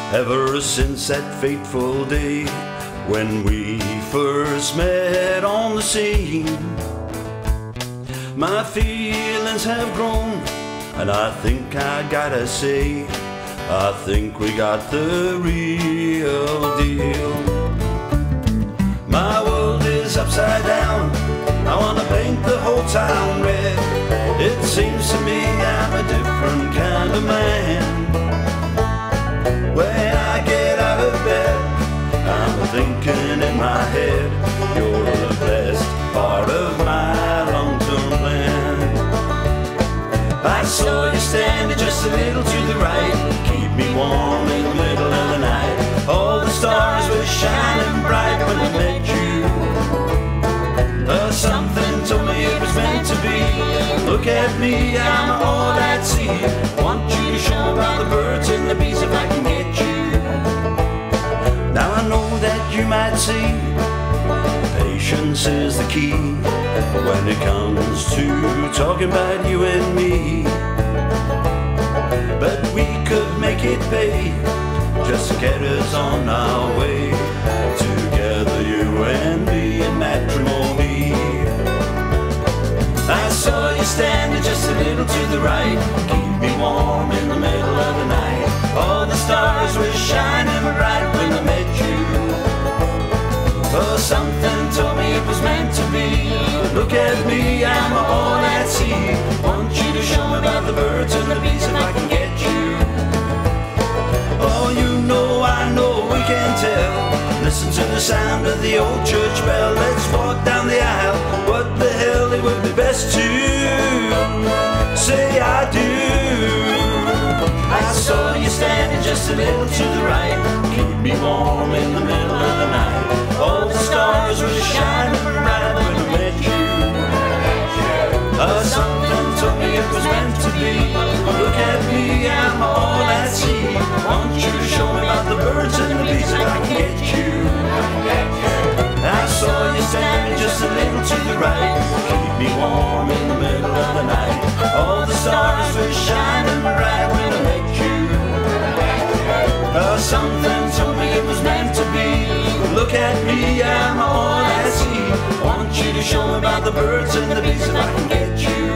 Ever since that fateful day when we first met on the scene, my feelings have grown, and I think I gotta say, I think we got the real deal. My world is upside down, I wanna paint the whole town red. It seems to me I'm a different kind of man. When I get out of bed, I'm thinking in my head, you're the best part of my long-term plan. I saw you standing just a little to the right, keep me warm in the middle of the night. All the stars were shining bright when I met you. Something told me it was meant to be. Look at me, I'm all at sea. Want you to show about the birds and the bees if I can get you. Now I know that you might see, patience is the key when it comes to talking about you and me. But we could make it pay just to get us on our way. Together you and me in matrimony. I saw you standing just a little to the right, keep me warm in the middle of the night. All the stars were shining bright when I met you. Oh, something told me it was meant to be. Look at me, I'm all at sea. Want you to show me about the birds and the bees if I can get you. Oh, you know, I know, we can tell. Listen to the sound of the old church bell. Let's walk down the aisle. What the hell, it would be best to say I do. I saw you standing just a little to the right, keep me warm in the middle of the night. All the stars were shining bright when I met you. Something told me it was meant to be. Look at me, I'm all at sea. Want you to show me about the birds and the bees if I can get you. I saw you standing just a little to the right, keep me warm in the middle of the night. All the stars were shining bright when I met you. Something told me it was meant to be. Look at me, I'm all at sea. Want you to show me about the birds and the bees if I can get you.